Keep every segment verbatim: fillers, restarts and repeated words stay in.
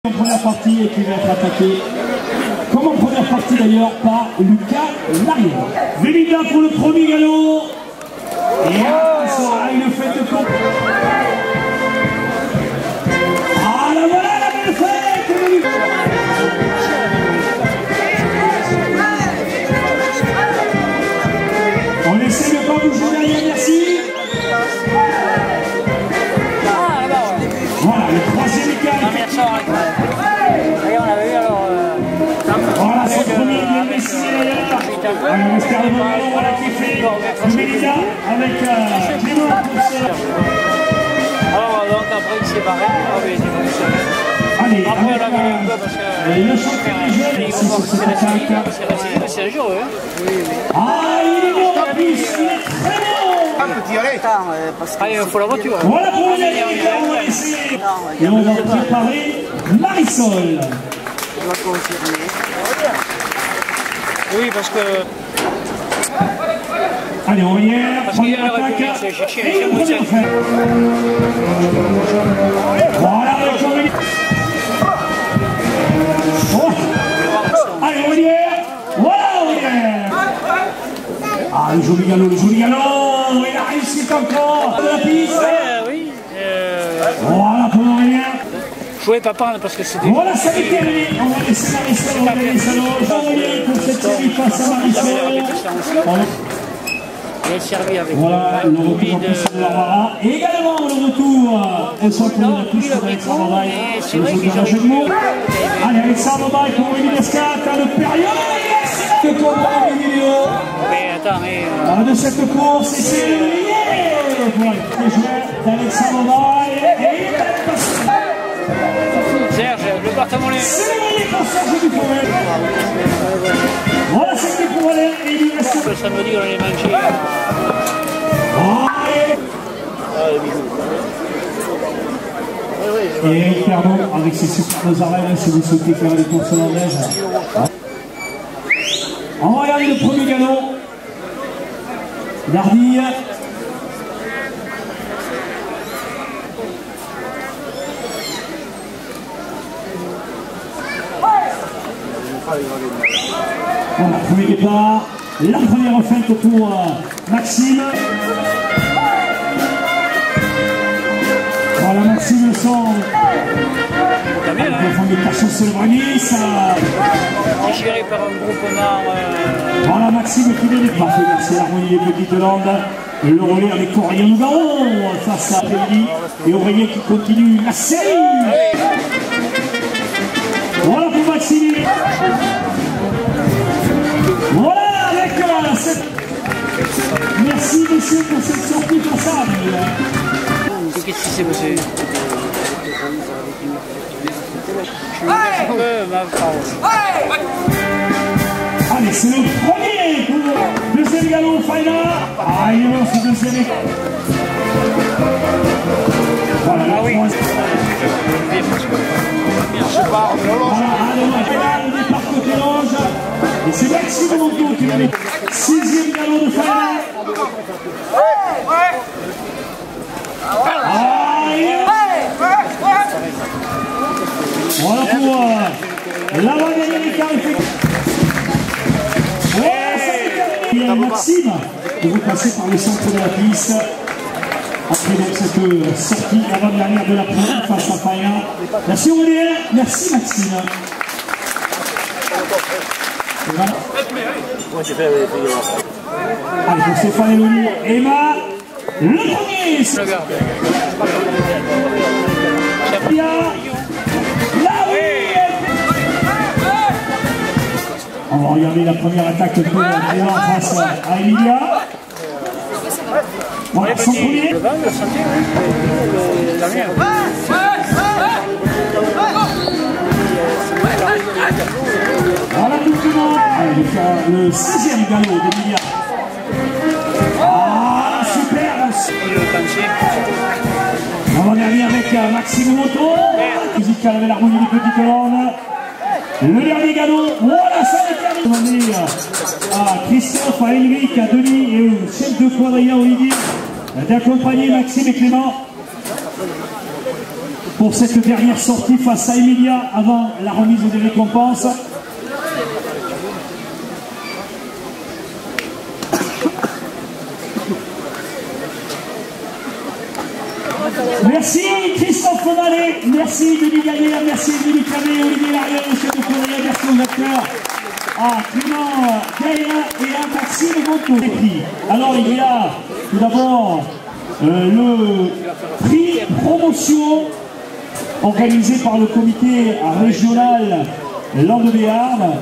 En première partie et qui va être attaqué, comme en première partie d'ailleurs, par Lucas Larrière. Vélinda pour le premier galop. Et attention à une fête de camp. Ah la voilà la belle fête. On essaie de ne pas bouger derrière, merci. Voilà, le troisième écart. Voilà, c'est le premier bien dessiné d'ailleurs. On espère le moment, voilà qui fait Vélinda avec Clément. Alors donc après il s'est barré. Allez, après on l'a vu un peu parce que le champion des jeunes, c'est sur cette attaque. C'est un jour, hein. Ah, il est bon, en plus, il est très bon. Ah, il faut la voiture. Voilà pour le dernier écart, on va essayer. Et on va préparer Marisol. Je dois confirmer. Oui, parce que. Allez, on vient. Parce qu'il y a Première la attaque. République, c'est chercher Et les une première chemins. fête. Voilà, avec Jean-Louis. Oh. Allez, on y est. Voilà, on y est. Ah, le joli galop, le joli galop. Il a réussi encore. De la piste. Ouais, oui. Euh... Voilà pour Aurélien. Je ne pouvais pas prendre parce que c'était. Voilà, ça est terminé. On va laisser Marisol regarder le salon. Jean-Aurélien pour cette série face à Marisol. Il est servi avec Voilà, le retour en piste de Barbara. Et également le retour au centre de la piste d'Alexandre Baye. C'est vrai qu'ils ont joué. Allez, Alexandre Baye pour Émile Descartes, de période. Que combat de vidéo. Mais attends, mais. De cette course, et c'est le lien pour les joueurs d'Alexandre Baye. Et Serge, le Bartholomé. c'est le lien pour Serge Dufourel. Voilà, c'était pour aller. Et il reste. Le samedi, on allait manger. Et Eric Perdon avec ses superbes arènes, si vous souhaitez faire des courses hollandaises. On va regarder le premier galop. L'Ardille. Voilà, premier départ. La première feinte pour Maxime. Voilà, Maxime le sang. T'as bien, hein? Le fond de cachot sur le bruni, ça. Géré par un groupement. Euh... Voilà, Maxime qui vient de parfait, merci l'harmonie des Petites Landes. Le relais avec Aurélien Nougaron face à Pelli. Et Aurélien qui continue la série. Voilà pour Maxime. Voilà avec euh, cette... Merci messieurs pour cette sortie passable. Qu'est-ce qui s'est passé? Allez, c'est le premier pour le deuxième galop, Faïda. Ah, il est ce deuxième. Voilà, la troisième. Voilà, allez, on va le départ côté Lange. Et c'est Maxime Monto qui va mettre sixième galop de Faïda. Voilà pour euh, l'avant-dernier écart. Voilà, ça est terminé. Maxime, et vous passez par le centre de la piste. Après donc cette sortie avant-dernière de la première face à Faïda. Merci Aurélien, merci Maxime. Voilà. Allez, pour Stéphane Eloni, Emma, le premier. On va regarder la première attaque de Clément face à Emilia. Voilà, son premier. Voilà tout le monde. Allez, le sixième galop d'Emilia. Ah, super. On va dernier avec Maxime Moto. Musical avec l'harmonie des Petites Landes. Le dernier galop, voilà, ça va terminer. À Christophe, à Elric, à Denis et au chef de quadrilla Olivier d'accompagner Maxime et Clément. pour cette dernière sortie face à Emilia avant la remise des récompenses. Merci Christophe Vallée, merci Denis Gaillard, merci Denis Canet, Olivier Larieux, monsieur de Courrier, merci aux acteurs, à Clément Gaillard et à Maxime Monteau. Alors il y a tout d'abord euh, le prix promotion organisé par le comité régional Landes de Béarn,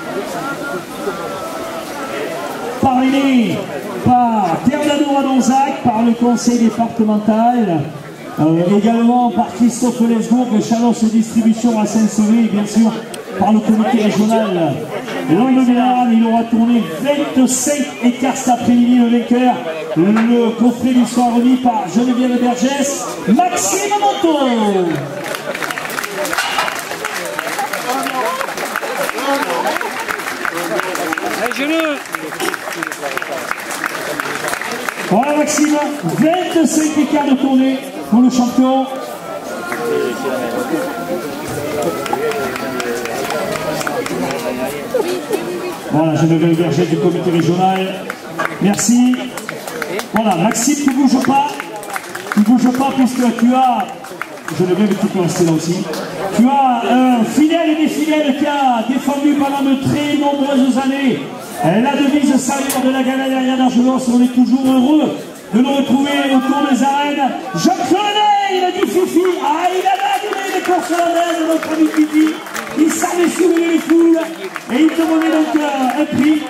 parrainé par Terre d'Adour à Donzac, par le conseil départemental, euh, également par Christophe Lesbourg, Chalosse Distribution à Saint-Sauvé, et bien sûr par le comité régional Landes de Béarn. Il aura tourné vingt-cinq écarts cet après-midi. Le vainqueur, le coffret lui sera remis par Geneviève Bergès, Maxime Monteau. Voilà Maxime, vingt-cinq écarts de tournée pour le champion. Voilà, Geneviève Berger du comité régional. Merci. Voilà, Maxime, tu ne bouges pas. Tu ne bouges pas puisque tu as, Geneviève, tu peux rester là aussi. Tu as un fidèle et des fidèles qui a défendu pendant de très nombreuses années la devise salière de la Ganaderia d'Argelos. On est toujours heureux de nous retrouver autour des arènes. Jean-Claude Ney, il a dit Fifi. Ah, il a donné les courses landaises, notre ami Fifi. Il savait sourire les foules et il te remet donc euh, un prix.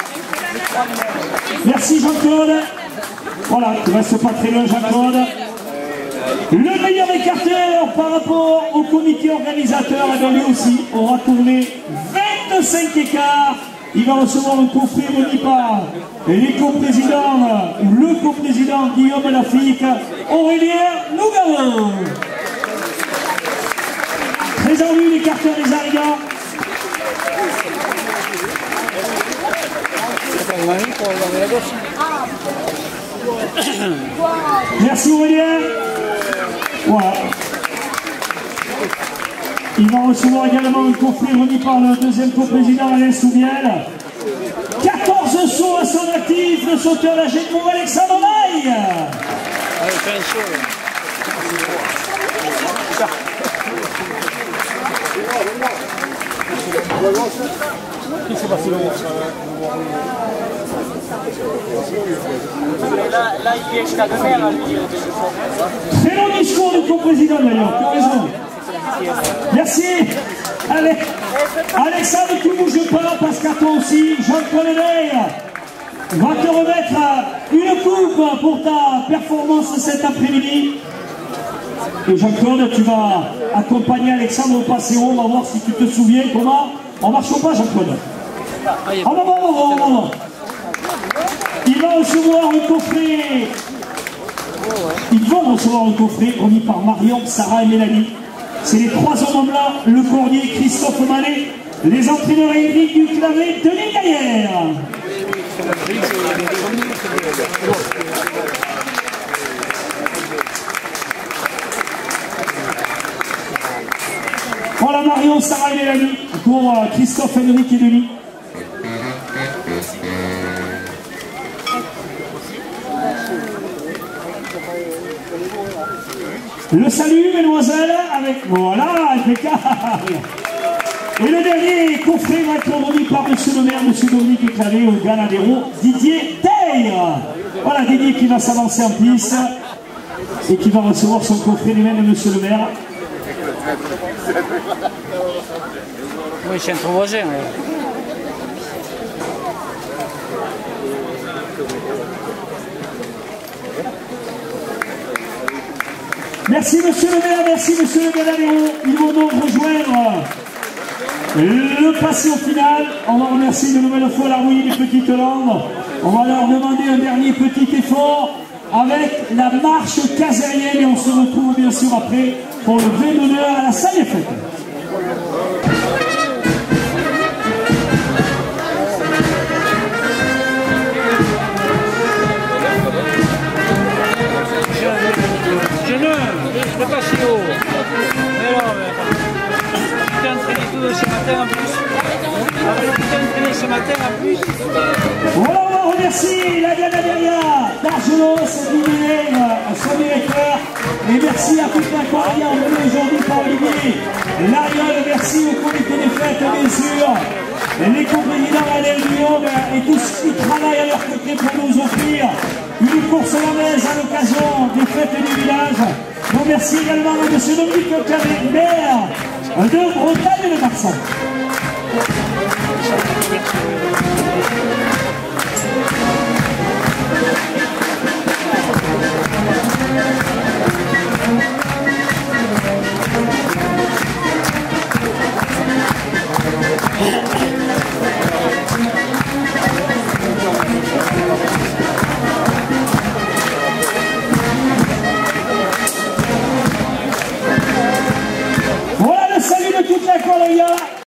Merci Jean-Claude. Voilà, tu restes pas très loin Jean-Claude. Le meilleur écarteur par rapport au comité organisateur, et lui aussi aura tourné vingt-cinq écarts. Il va recevoir un coffret remis par les coprésidents, le coprésident Guillaume Lafitte, Aurélien Nougaro. Très en vue l'écarteur des Arigas. Merci Aurélien. Voilà. Il va recevoir également un coffret remis par le deuxième coprésident Alain Soubiel. quatorze sauts à son actif, le sauteur d'Agé de Mont Alexandre Maille. Allez, fais un saut. Qu'est-ce qui s'est passé là? Là, il est jusqu'à demain. C'est long discours du coprésident d'ailleurs, tu as raison. Merci. Allez, Alexandre, tu ne bouges pas parce qu'à toi aussi, Jean-Claude Ney va te remettre une coupe pour ta performance cet après-midi. Et Jean-Claude, tu vas accompagner Alexandre au Passéo. On va voir si tu te souviens comment on marche pas, Jean-Claude. Ah non, non, non, non, non. Il va recevoir un coffret. Ils vont recevoir un coffret remis par Marion, Sarah et Mélanie. C'est les trois hommes blancs, le Cordier, Christophe Manet, les entraîneurs Éric Duclavé, Denis Gaillard. Voilà Marion, Sarah et Mélanie pour Christophe, Henrik et Denis. Le salut, mesdemoiselles, avec... Voilà, impeccable. Et le dernier coffret va être remis par monsieur le maire, monsieur Dominique Clavé, au Ganadero, Didier Taylor. Voilà, Didier qui va s'avancer en piste et qui va recevoir son coffret lui-même de monsieur le maire. Oui, c'est un trop voisin. Merci monsieur le maire, merci monsieur le Ganadero. Ils vont donc rejoindre le passé au final. On va remercier de nouvelle fois l'Harmonie des Petites Landes. On va leur demander un dernier petit effort avec la marche casérienne et on se retrouve bien sûr après pour le vrai d'honneur à la salle des fêtes. Je ne, je ne pas si haut. tout ce matin en plus. On avait tout entraîné ce matin en plus. Voilà, on remercie la Ganaderia d'Argelos, Guinée, son directeur. Et merci à toute la compagnie emmenée aujourd'hui par Olivier Lariol. Merci au comité des fêtes, bien sûr. Les coprésidents Adèle Guillaume et tous ceux qui travaillent à leur côté pour nous offrir une course landaise à l'occasion des fêtes du village. On remercie également à M. Dominique Cadet, maire de Bretagne de Marsan. Voilà le salut de toute la colonia.